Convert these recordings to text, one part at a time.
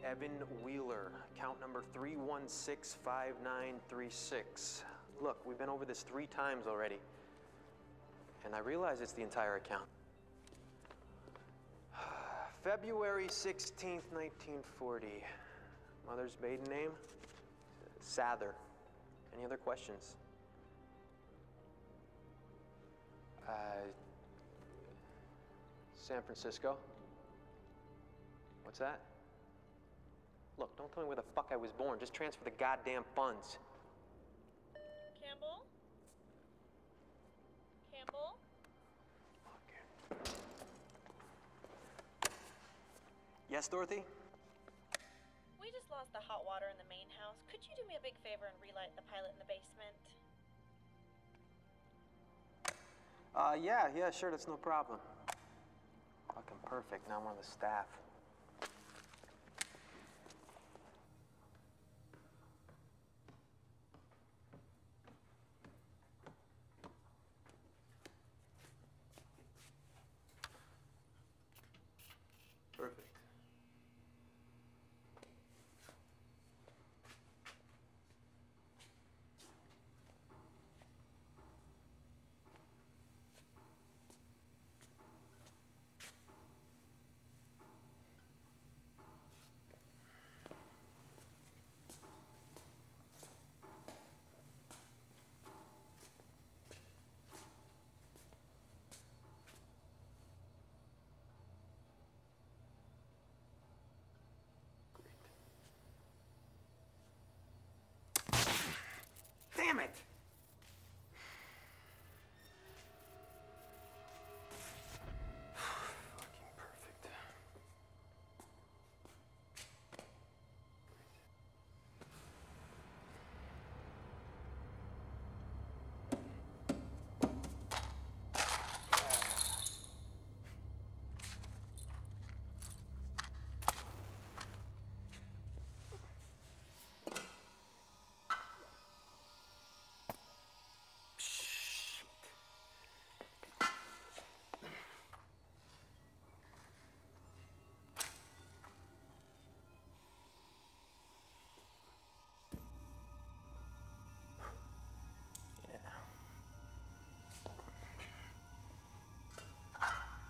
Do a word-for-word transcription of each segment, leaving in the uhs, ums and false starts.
Evan Wheeler, account number three one six five nine three six. Look, we've been over this three times already, and I realize it's the entire account. February sixteenth, nineteen forty. Mother's maiden name? Sather. Any other questions? Uh, San Francisco. What's that? Look, don't tell me where the fuck I was born. Just transfer the goddamn funds. Campbell? Campbell? Okay. Yes, Dorothy? We just lost the hot water in the main house. Could you do me a big favor and relight the pilot in the basement? Uh, yeah, yeah, sure, that's no problem. Fucking perfect. Now I'm on the staff. Perfect. Damn it! Fucking perfect.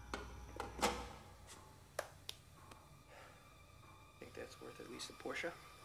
Think that's worth at least a Porsche?